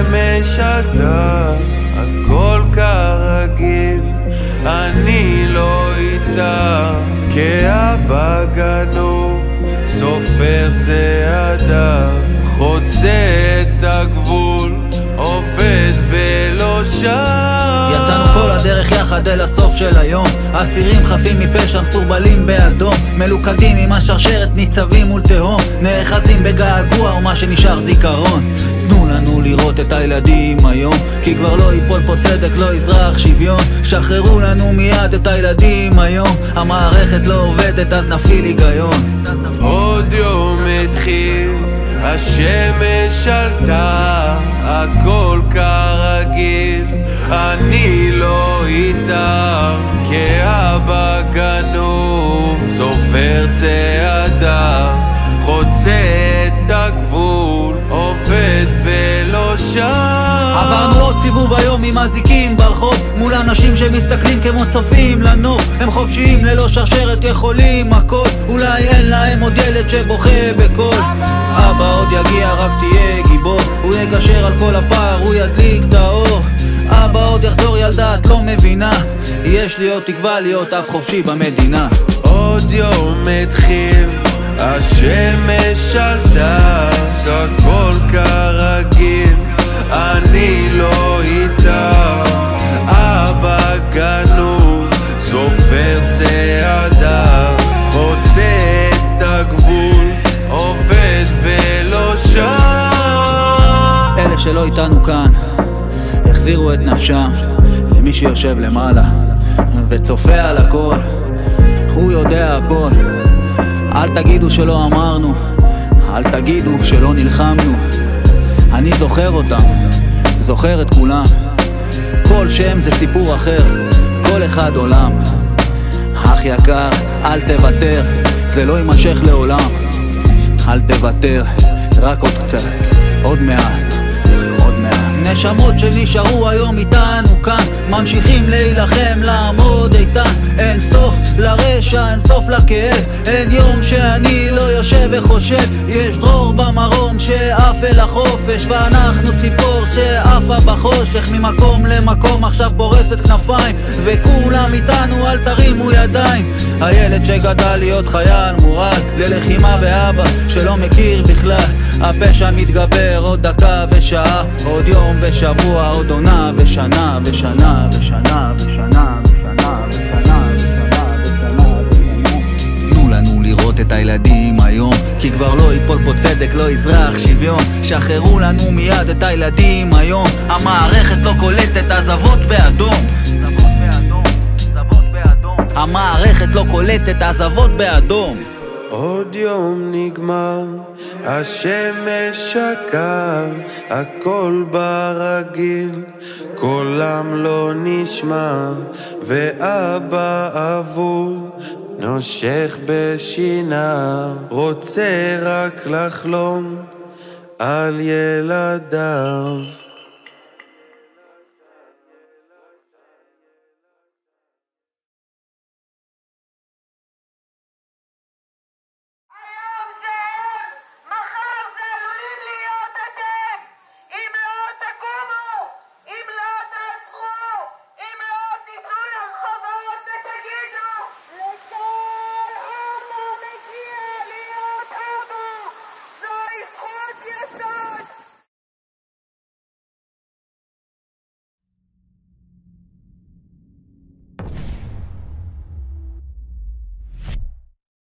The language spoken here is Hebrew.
השמש עלתה, הכל כרגיל, אני לא איתה, כאבא גנוב, סופר צעדיו, חוצה את הגבול, עובד ולא שם. יצאנו כל הדרך יחד אל הסוף של היום, אסירים חפים מפשע מסורבלים באדום, מלוכדים עם השרשרת ניצבים מול תהום, נאחזים בגעגוע ומה שנשאר זיכרון. תנו לנו לראות את הילדים היום, כי כבר לא ייפול פה צדק, לא יזרח שוויון. שחררו לנו מיד את הילדים היום, המערכת לא עובדת אז נפעיל היגיון. עוד יום התחיל, השמש עלתה, הכל כרגיל, אני לא איתה, כאבא גנוב, סופר צעדיו, חוצה את הגבול, עובד ולא שם. עברנו עוד סיבוב היום עם אזיקים ברחוב, מול אנשים שמסתכלים כמו צופים לנוף. הם חופשיים ללא שרשרת, יכולים הכל, אולי אין להם עוד ילד שבוכה בקול. אבא עוד יגיע, רק תהיה גיבור, הוא יגשר על כל הפער, הוא ידליק את האור. אבא עוד יחזור, ילדה את לא מבינה, יש לי עוד תקווה להיות אף חופשי במדינה. עוד יום התחיל, השמש עלתה, הכל כרגיל, אני לא איתה, אבא גנוב, סופר צעדיו, חוצה את הגבול, עובד ולא שם. אלה שלא איתנו כאן החזירו את נפשם למי שיושב למעלה וצופה על הכל, הוא יודע הכל. אל תגידו שלא אמרנו, אל תגידו שלא נלחמנו, אני זוכר אותם, זוכר את כולם. כל שם זה סיפור אחר, כל אחד עולם. אח יקר, אל תוותר, זה לא יימשך לעולם. אל תוותר, רק עוד קצת, עוד מעט, עוד מעט. נשמות שנשארו היום איתנו כאן, ממשיכים להילחם, לעמוד איתן. אין סוף לרשע, אין סוף לכאב, אין יום שאני לא יושב וחושב. יש דרור במרום שעף אל החופש, ואנחנו ציפור שעפה בחושך. ממקום למקום עכשיו פורסת כנפיים, וכולם איתנו, אל תרימו ידיים. הילד שגדל להיות חייל מורל, ללחימה באבא שלא מכיר בכלל. הפשע מתגבר עוד דקה ושעה, עוד יום ושבוע, עוד עונה ושנה ושנה ושנה ושנה ושנה ושנה ושנה. תנו לנו לראות את הילדים היום, כי כבר לא ייפול פה צדק, לא יזרח שוויון. שחררו לנו מיד את הילדים היום, המערכת לא קולטת, עזבות באדום. המערכת לא קולטת, עזבות באדום. עוד יום נגמר, השמש שקר, הכל ברגיל, קולם לא נשמע, ואבא אבוד נושך בשינה, רוצה רק לחלום על ילדיו.